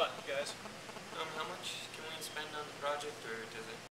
lot, you guys. How much can we spend on the project, or